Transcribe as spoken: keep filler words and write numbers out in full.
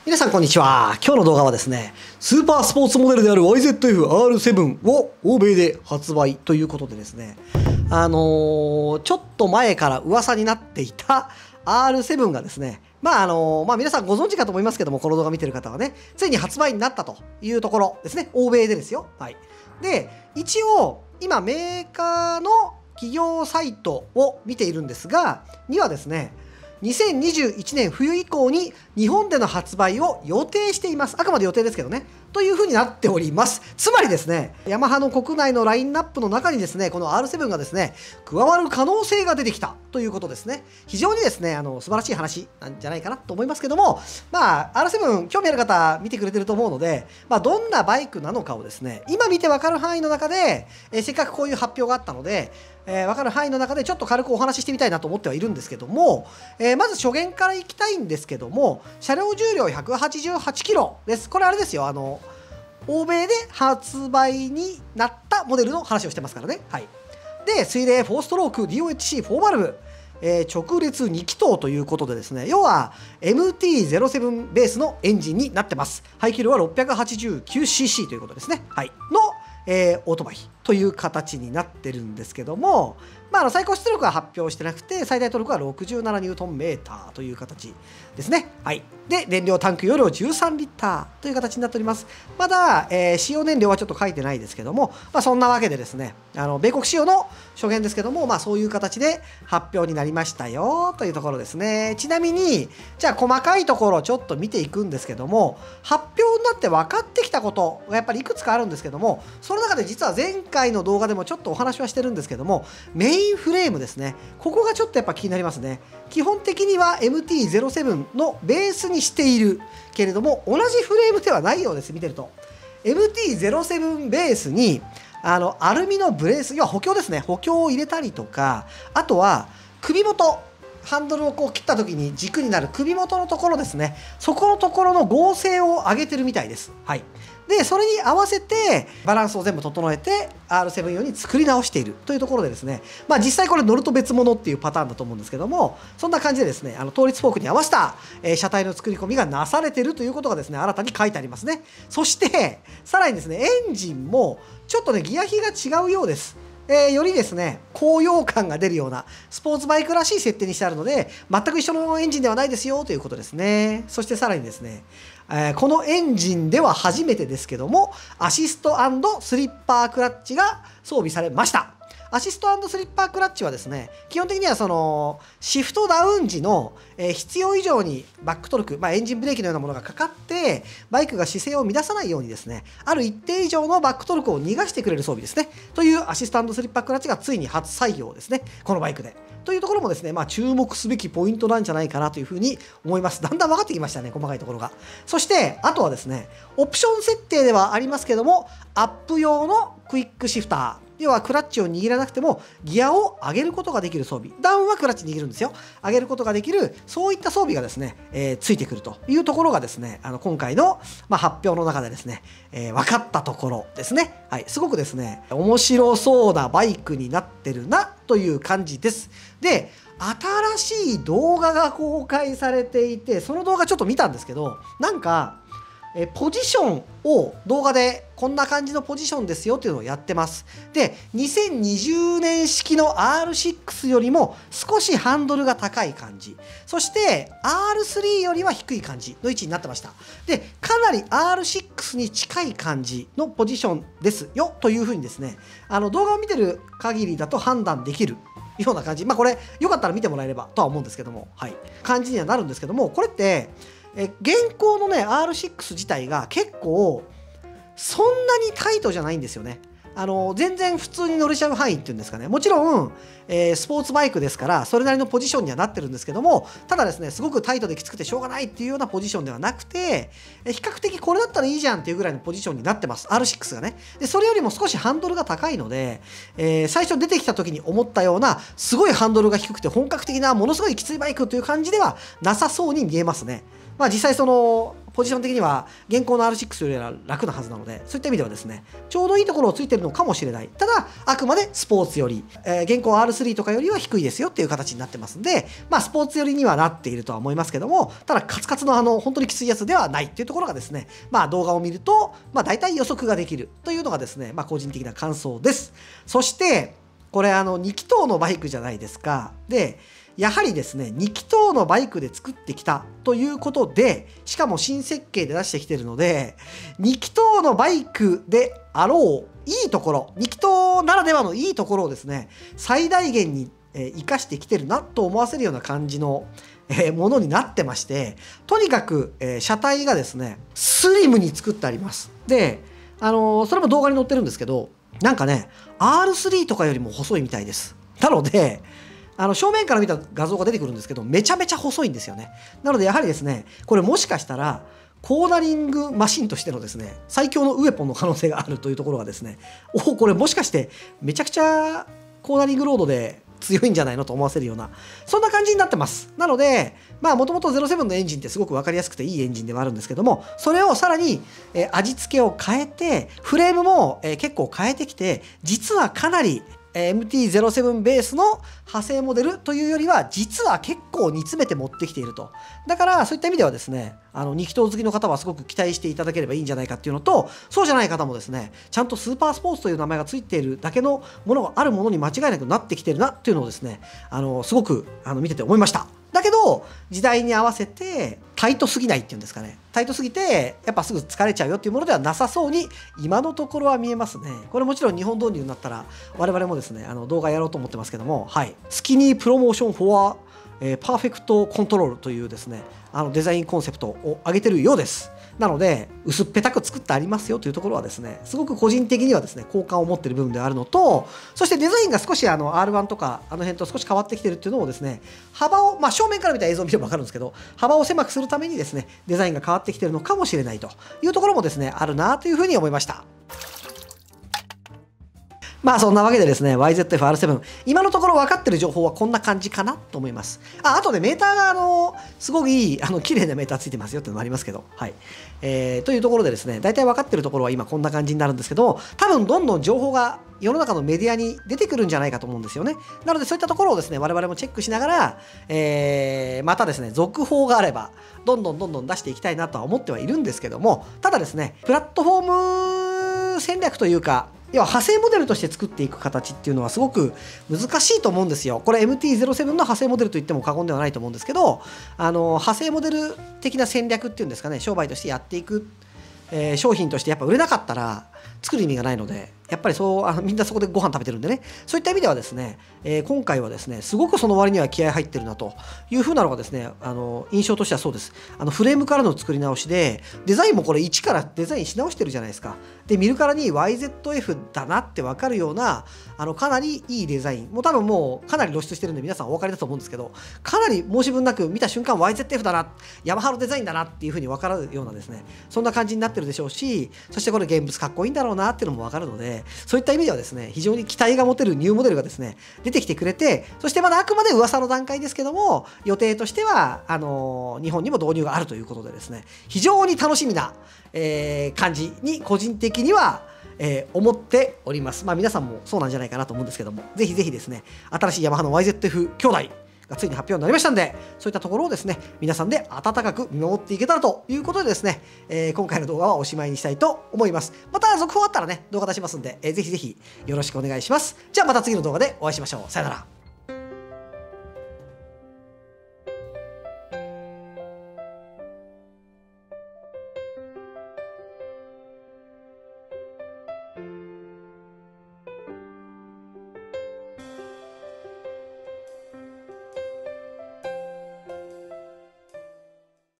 皆さんこんにちは。今日の動画はですね、スーパースポーツモデルである ワイゼットエフアールセブン を欧米で発売ということでですね、あのー、ちょっと前から噂になっていた アールセブン がですね、まああのー、まあ皆さんご存知かと思いますけども、この動画見てる方はね、ついに発売になったというところですね。欧米でですよ。はい。で、一応、今メーカーの企業サイトを見ているんですが、にはですね、にせんにじゅういちねん冬以降に日本での発売を予定しています。あくまで予定ですけどね。というふうになっております。つまりですね、ヤマハの国内のラインナップの中にですね、この アールセブン がですね、加わる可能性が出てきたということですね。非常にですね、あの素晴らしい話なんじゃないかなと思いますけども、まあ、アールセブン 興味ある方見てくれてると思うので、まあ、どんなバイクなのかをですね、今見てわかる範囲の中で、えー、せっかくこういう発表があったので、えー、分かる範囲の中でちょっと軽くお話ししてみたいなと思ってはいるんですけども、えー、まず初見からいきたいんですけども、車両重量ひゃくはちじゅうはちキロです。これあれですよ、あの欧米で発売になったモデルの話をしてますからね。はい、で水冷よんストローク ディーオーエイチシーフォー バルブ、えー、直列に気筒ということでですね、要は エムティーゼロセブン ベースのエンジンになってます。排気量は ろっぴゃくはちじゅうきゅうシーシー ということですね。はい、のえー、オートバイという形になってるんですけども、まあ、あの最高出力は発表してなくて、最大トルクはろくじゅうななニュートンメーターという形ですね。はい、で燃料タンク容量じゅうさんリッターという形になっております。まだ、えー、使用燃料はちょっと書いてないですけども、まあ、そんなわけでですね、あの米国仕様の初見ですけども、まあ、そういう形で発表になりましたよというところですね。ちなみにじゃあ細かいところをちょっと見ていくんですけども、発表になって分かってきたことがやっぱりいくつかあるんですけども、その中で実は前回の動画でもちょっとお話はしてるんですけども、メインフレームですね、ここがちょっとやっぱ気になりますね。基本的には エムティーゼロセブン のベースにしているけれども、同じフレームではないようです。見てると エムティーゼロセブン ベースにあのアルミのブレース、要は補強ですね、補強を入れたりとか、あとは首元、ハンドルをこう切った時に軸になる首元のところですね、そこのところの剛性を上げてるみたいです。はい、でそれに合わせてバランスを全部整えて アールセブン 用に作り直しているというところでですね、まあ実際これ乗ると別物っていうパターンだと思うんですけども、そんな感じでですね、あの倒立フォークに合わせた、えー、車体の作り込みがなされているということがですね、新たに書いてありますね。そしてさらにですね、エンジンもちょっとねギア比が違うようです。えー、よりですね高揚感が出るようなスポーツバイクらしい設定にしてあるので、全く一緒のエンジンではないですよということですね。そしてさらにですね、えー、このエンジンでは初めてですけども、アシスト&スリッパークラッチが装備されました。アシスト&スリッパークラッチはですね、基本的にはそのシフトダウン時の、えー、必要以上にバックトルク、まあ、エンジンブレーキのようなものがかかってバイクが姿勢を乱さないようにですね、ある一定以上のバックトルクを逃がしてくれる装備ですね。というアシスト&スリッパークラッチがついに初採用ですね、このバイクで。というところもですね、まあ、注目すべきポイントなんじゃないかなというふうに思います。だんだん分かってきましたね、細かいところが。そしてあとはですね、オプション設定ではありますけども、アップ用のクイックシフター、要はクラッチを握らなくてもギアを上げることができる装備、ダウンはクラッチ握るんですよ、上げることができる、そういった装備がですね、えー、ついてくるというところがですね、あの今回の、まあ、発表の中でですね、えー、分かったところですね。はい、すごくですね面白そうなバイクになってるなという感じです。で、新しい動画が公開されていて、その動画ちょっと見たんですけど、なんかえポジションを動画でこんな感じのポジションですよっていうのをやってます。で、にせんにじゅうねん式の アールシックス よりも少しハンドルが高い感じ、そして アールスリー よりは低い感じの位置になってました。で、かなり アールシックス に近い感じのポジションですよというふうにですね、あの動画を見てる限りだと判断できるような感じ、まあこれよかったら見てもらえればとは思うんですけども、はい、感じにはなるんですけども、これってえ現行のね アールシックス 自体が結構そんなにタイトじゃないんですよね。あの全然普通に乗れちゃう範囲っていうんですかね。もちろん、えー、スポーツバイクですからそれなりのポジションにはなってるんですけども、ただですねすごくタイトできつくてしょうがないっていうようなポジションではなくて、え比較的これだったらいいじゃんっていうぐらいのポジションになってます、 アールシックス がね。でそれよりも少しハンドルが高いので、えー、最初出てきた時に思ったようなすごいハンドルが低くて本格的なものすごいきついバイクという感じではなさそうに見えますね。まあ実際そのポジション的には現行の アールシックス よりは楽なはずなので、そういった意味ではですね、ちょうどいいところをついてるのかもしれない。ただ、あくまでスポーツより、えー、現行 アールスリー とかよりは低いですよっていう形になってますんで、まあ、スポーツ寄りにはなっているとは思いますけども、ただ、カツカツのあの、本当にきついやつではないっていうところがですね、まあ、動画を見ると、まあ、大体予測ができるというのがですね、まあ、個人的な感想です。そして、これ、あの、に気筒のバイクじゃないですか。で、やはりですね、に気筒のバイクで作ってきたということで、しかも新設計で出してきてるので、に気筒のバイクであろう、いいところ、に気筒ならではのいいところをですね、最大限に生かしてきてるなと思わせるような感じのものになってまして、とにかく車体がですね、スリムに作ってあります。で、あの、それも動画に載ってるんですけど、なんかね、アールスリー とかよりも細いみたいです。なので、あの正面から見た画像が出てくるんですけど、めちゃめちゃ細いんですよね。なのでやはりですね、これもしかしたらコーナリングマシンとしてのですね、最強のウェポンの可能性があるというところがですね、おお、これもしかしてめちゃくちゃコーナリングロードで強いんじゃないのと思わせるような、そんな感じになってます。なので、まあもともとゼロセブンのエンジンってすごく分かりやすくていいエンジンではあるんですけども、それをさらに、えー、味付けを変えて、フレームも、えー、結構変えてきて、実はかなりエムティーゼロセブン ベースの派生モデルというよりは、実は結構煮詰めて持ってきていると。だから、そういった意味ではですね、あの、に気筒好きの方はすごく期待していただければいいんじゃないかっていうのと、そうじゃない方もですね、ちゃんとスーパースポーツという名前がついているだけのものがあるものに間違いなくなってきてるなっていうのをですね、あの、すごくあの見てて思いました。だけど、時代に合わせてタイトすぎないっていうんですかね。タイトすぎて、やっぱすぐ疲れちゃうよっていうものではなさそうに、今のところは見えますね。これもちろん日本導入になったら、我々もですね、あの動画やろうと思ってますけども、はい。スキニープロモーションフォア、えー、パーフェクトコントロールというですね、あのデザインコンセプトを上げてるようです。なので、薄っぺたく作ってありますよというところはですね、すごく個人的にはですね、好感を持っている部分であるのと、そしてデザインが少しあの アールワン とかあの辺と少し変わってきてるっていうのをですね、幅を、まあ正面から見た映像を見ればわかるんですけど、幅を狭くするためにですね、デザインが変わってきてるのかもしれないというところもですね、あるなというふうに思いました。まあそんなわけでですね、ワイゼットエフアールセブン、今のところ分かってる情報はこんな感じかなと思います。あ、あとでメーターがあの、すごくいい、あの、綺麗なメーターついてますよっていうのもありますけど、はい。えー、というところでですね、大体分かってるところは今こんな感じになるんですけども、多分どんどん情報が世の中のメディアに出てくるんじゃないかと思うんですよね。なのでそういったところをですね、我々もチェックしながら、えー、またですね、続報があれば、どんどんどんどん出していきたいなとは思ってはいるんですけども、ただですね、プラットフォーム戦略というか、要は派生モデルとして作っていく形っていうのはすごく難しいと思うんですよ。これ エムティーゼロセブン の派生モデルと言っても過言ではないと思うんですけど、あの派生モデル的な戦略っていうんですかね、商売としてやっていく、えー、商品としてやっぱ売れなかったら作る意味がないので、やっぱりそうあのみんなそこでご飯食べてるんでね、そういった意味ではですね、えー、今回はですね、すごくその割には気合入ってるなというふうなのがですね、あの印象としてはそうです。あのフレームからの作り直しで、デザインもこれ一からデザインし直してるじゃないですか。で、見るからに ワイゼットエフ だなって分かるような、あのかなりいいデザイン、もう多分もうかなり露出してるんで皆さんお分かりだと思うんですけど、かなり申し分なく見た瞬間 ワイゼットエフ だな、ヤマハのデザインだなっていうふうに分かるようなですね、そんな感じになってるでしょうし、そしてこれ現物かっこいいんだろうなっていうのも分かるので、そういった意味ではですね、非常に期待が持てるニューモデルがですね、出てきてくれて、そしてまだあくまで噂の段階ですけども、予定としては、あのー、日本にも導入があるということでですね、非常に楽しみな、えー、感じに個人的には、えー、思っております。まあ皆さんもそうなんじゃないかなと思うんですけども、ぜひぜひですね、新しいヤマハの ワイゼットエフ 兄弟がついに発表になりましたんで、そういったところをですね、皆さんで温かく見守っていけたらということでですね、えー、今回の動画はおしまいにしたいと思います。また続報あったらね、動画出しますんで、えー、ぜひぜひよろしくお願いします。じゃあまた次の動画でお会いしましょう。さよなら。